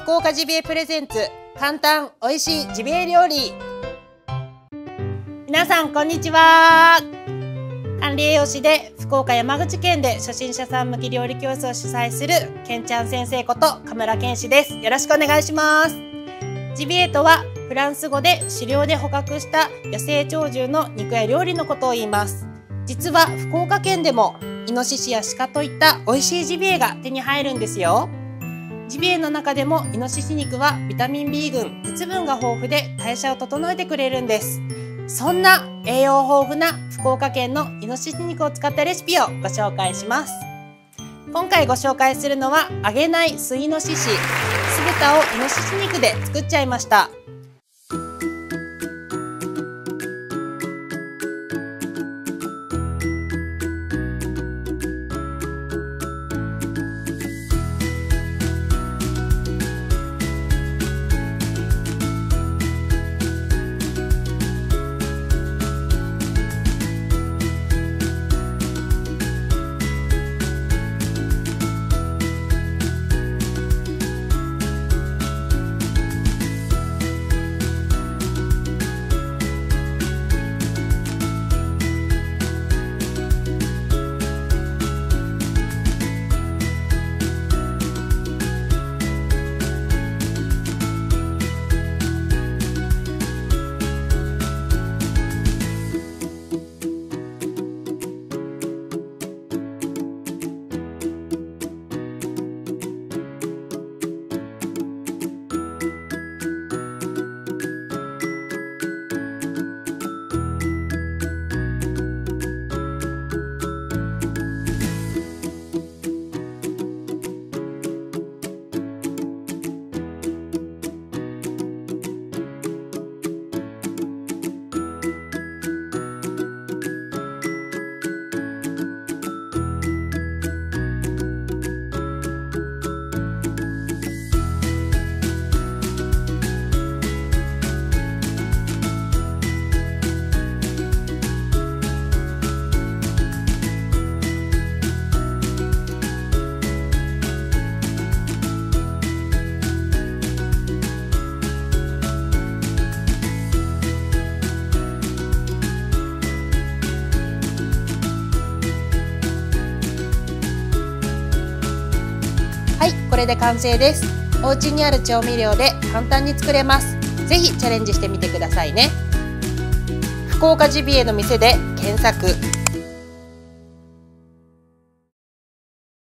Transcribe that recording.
福岡ジビエプレゼンツ簡単おいしいジビエ料理。皆さんこんにちは。管理栄養士で福岡山口県で初心者さん向き料理教室を主催するけんちゃん先生こと神村健志です。よろしくお願いします。ジビエとはフランス語で狩猟で捕獲した野生鳥獣の肉や料理のことを言います。実は福岡県でもイノシシや鹿といった美味しいジビエが手に入るんですよ。ジビエの中でもイノシシ肉はビタミン B 群、鉄分が豊富で代謝を整えてくれるんです。そんな栄養豊富な福岡県のイノシシ肉を使ったレシピをご紹介します。今回ご紹介するのは揚げない素イノシシ、酢豚をイノシシ肉で作っちゃいました。はい、これで完成です。お家にある調味料で簡単に作れます。ぜひチャレンジしてみてくださいね。福岡ジビエの店で検索。